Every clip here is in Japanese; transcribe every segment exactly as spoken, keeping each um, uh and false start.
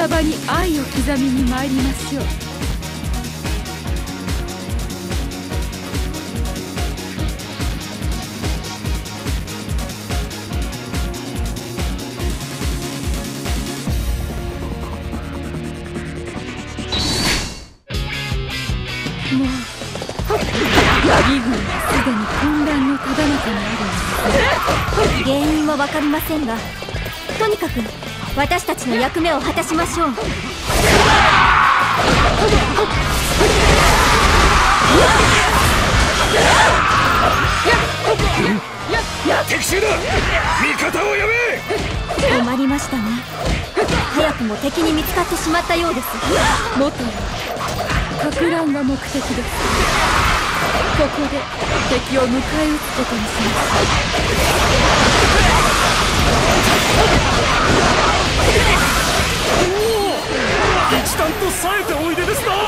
体に愛を刻みに参りましょう。もう義軍はすでに混乱のただ中にあるのです。 原因は分かりませんが、とにかく私たちの役目を果たしましょう。 敵襲だ！味方をやめ！ 困りましたね。早くも敵に見つかってしまったようです。 もとはか乱が目的です。ここで敵を迎え撃つことにします。 おお、一段と冴えておいでですな。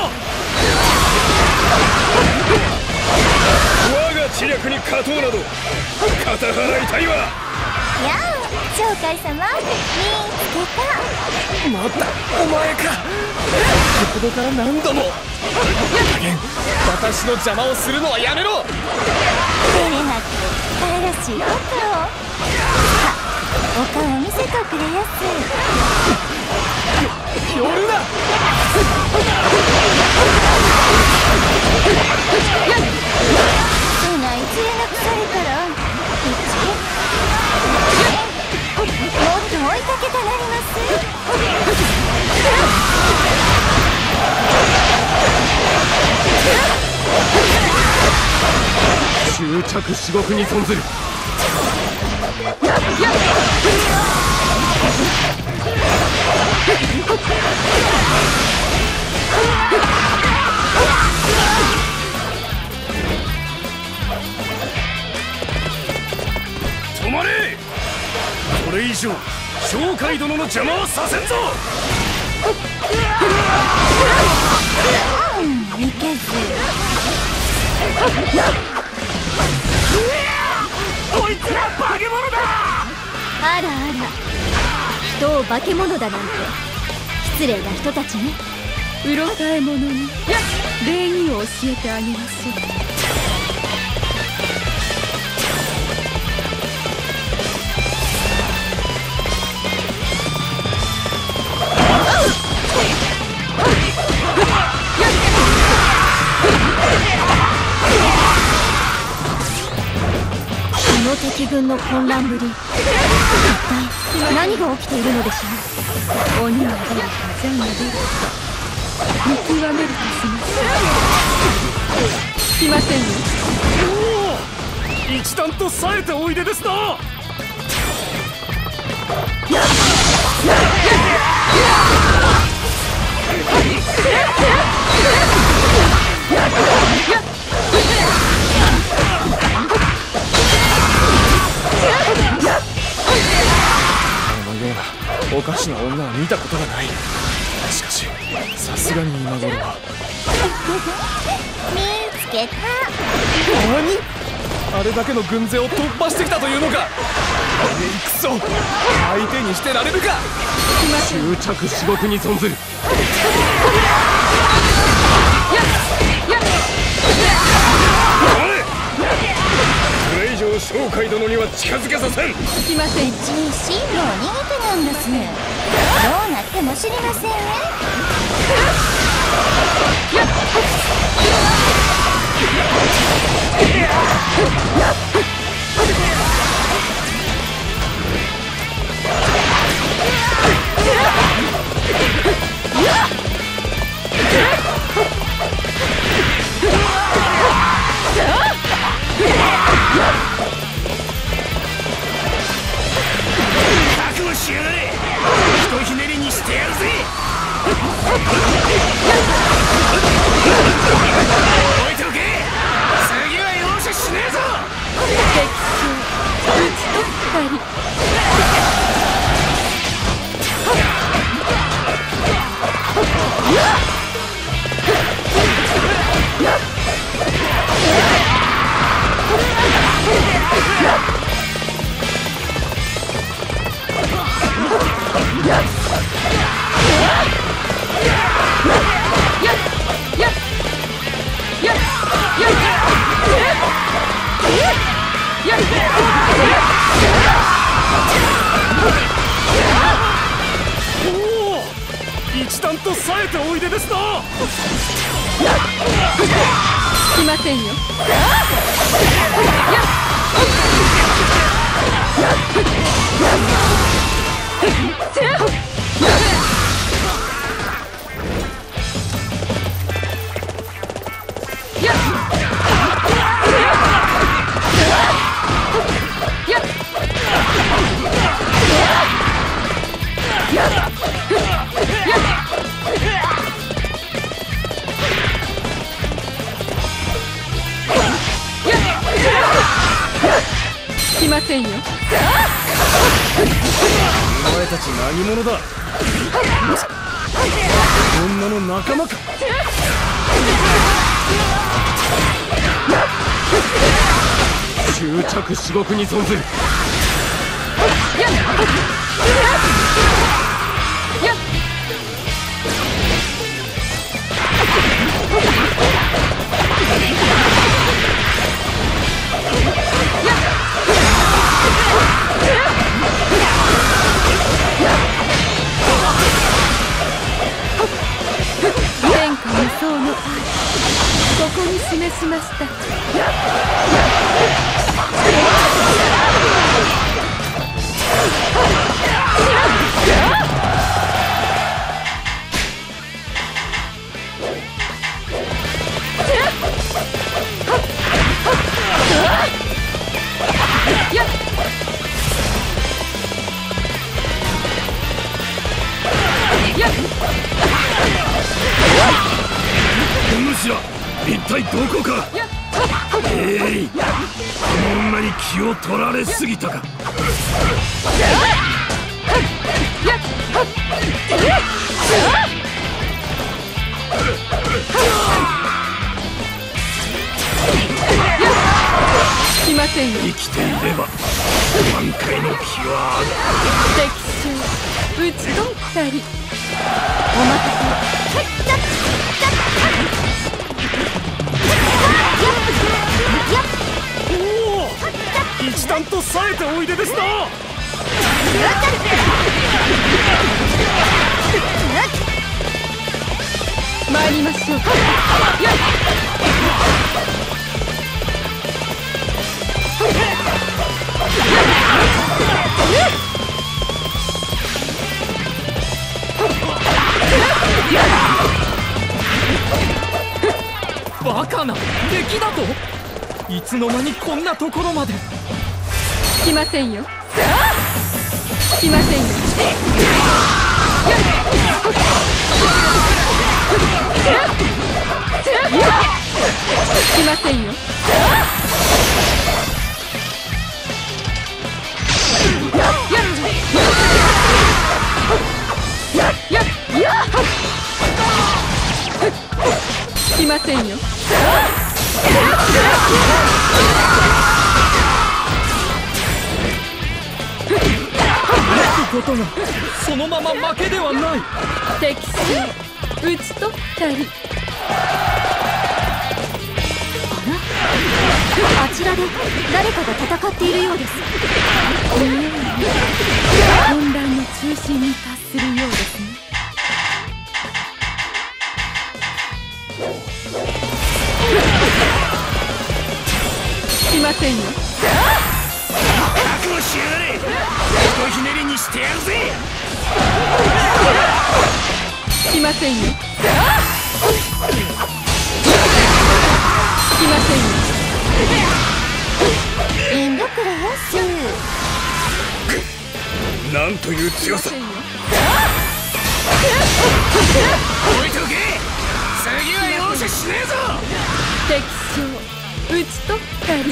我が知略に勝とうなど肩払いたいわ。 やあ、鳥海様、見つけた。 またお前か。先ほどから何度も。加減、私の邪魔をするのはやめろ。 照れなく帰らしいことを。さあ、お顔見せとくれやす。 寄るな。 そないつれなくされたらいちもっと追いかけたなります。 執着至極に存ずる。止まれ！これ以上鳥海殿の邪魔はさせんぞ。 うん、いけず。 こいつら化け物だ！ あらあら、人を化け物だなんて失礼な人たちね。 うろたえ者に礼儀を教えてあげましょう。 この敵軍の混乱ぶり、一体何が起きているのでしょう。 鬼が出るか善が出るか見極めるとしましょう。来ませんよ。 おお、一段と冴えておいでですな。あのようなおかしな女は見たことがない。しかしさすがに今頃は。 見つけた。 何？あれだけの軍勢を突破してきたというのか。くそ、相手にしてられるか。執着至極に存ずる。これ以上鳥海殿には近づけさせん。 来ません。 うち進路を逃げてなんですね。どうなっても知りませんね。 覚悟しやがれ。ひとひねりにしてやるぜ。置いておけ。 おお、一段と冴えておいでですな。 来ませんよ。来ませんよ。 お前たち何者だ。女の仲間か。執着至極に存ずる。 天下無双の愛、ここに示しました。 主は一体どこか。えい、この女に気を取られすぎたか。 来ませんよ。 生きていれば満開の気はある。 敵将討ち取ったり。おまかおお、一段と冴えておいでですな。 参りましょう。 バカな敵だと。いつの間にこんなところまで。 来ませんよ。来ませんよ。来ませんよ。来ませんよ。 ことがそのまま負けではない。 敵将討ち取ったり。 あちらで誰かが戦っているようです。 混乱の中心に達するようですね。来ませんよ。 覚悟しやがれ。ひとひねりにしてやるぜ。 来ませんよ。来ませんよ。 遠慮くれよスー。 なんという強さ。 来ませんよ。 置いておけ。次は容赦しねえぞ。 敵将討ち取ったり。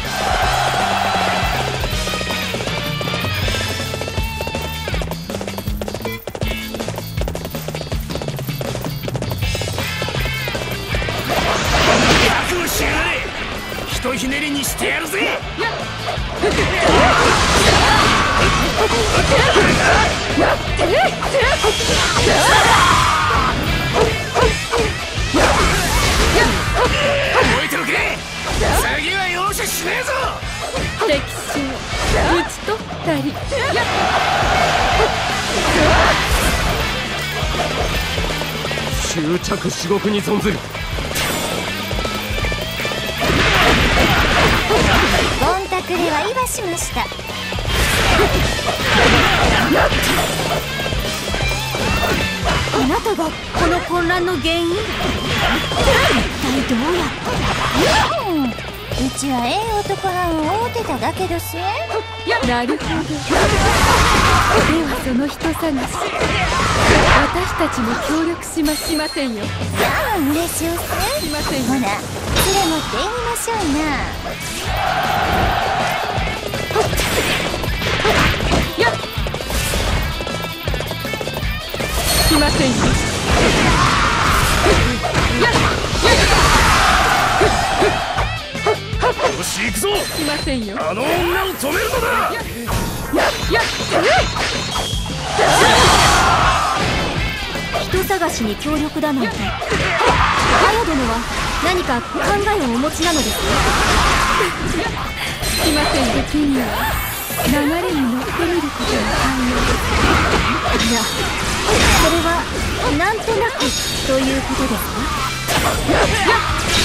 覚悟しやがれ。ひとひねりにしてやるぜ。置いておけ。次は容赦ししねえぞ。 敵将討ち取ったり。 執着至極に存ずる。 ゴンタクレは言わしました。あなたがこの混乱の原因？一体どうやって？うん、うちはええ男はんを追うてただけどせ。 なるほど。ではその人探し、私たちも協力しましませんよ。 やあ、嬉しおせ。 しませんよ。 ほら、連れ持っていきましょうな。 やっしませんよ。やっよし行くぞ。 しませんよ。 あの女を止めるのだ。 やっ人探しに協力だなんて。アヤ殿は何か考えをお持ちなのですね。 しませんよ。時には流れに乗ってみることが寛容です。 いや、それはなんとなくということですか？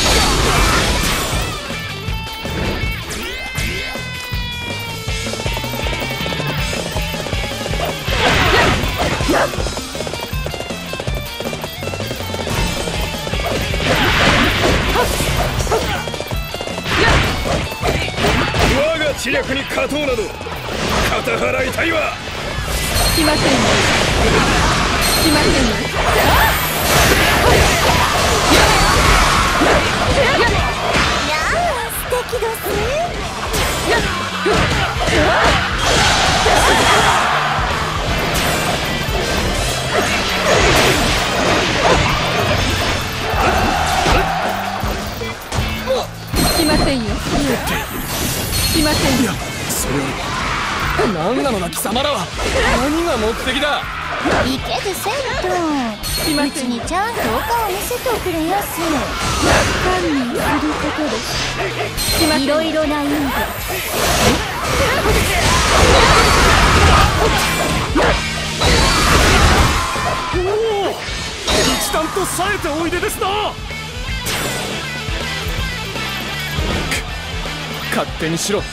我が知略に勝とうなど肩払いたいわ。 しませんよ。しませんよ。 やあ、素敵どす。 しませんよ。しませんよ。 それは何なのだ貴様らは。何が目的だ。 いけずせんと、うちしませんよ。 にちゃんとお顔見せておくれやす。 堪忍することです。しませんよ。 いろいろな意味で。 おお、一段と冴えておいでですな。勝手にしろ。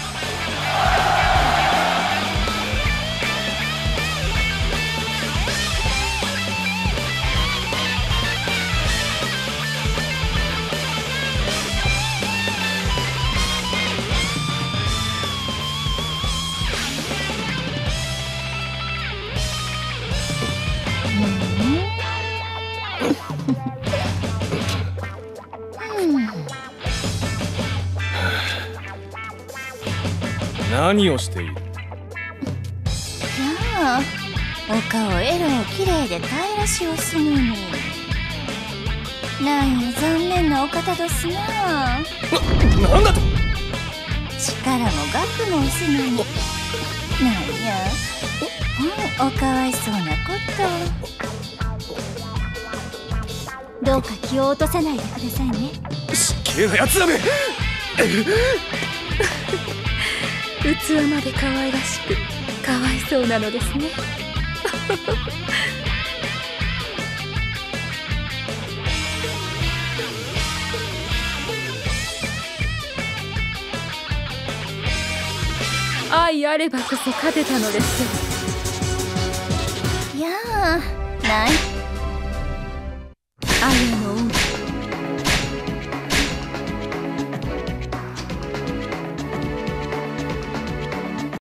何をしている。 やあ、お顔エロきれいで可愛らしおすのに。なんや残念なお方どすな。 な、なんだと。 力も学もおすのに。なんや、ほんおかわいそうなこと。どうか気を落とさないでくださいね。 失敬なやつだめ。 器まで可愛らしくかわいそうなのですね。愛あればこそ勝てたのですよ。 やあ、ない。 愛の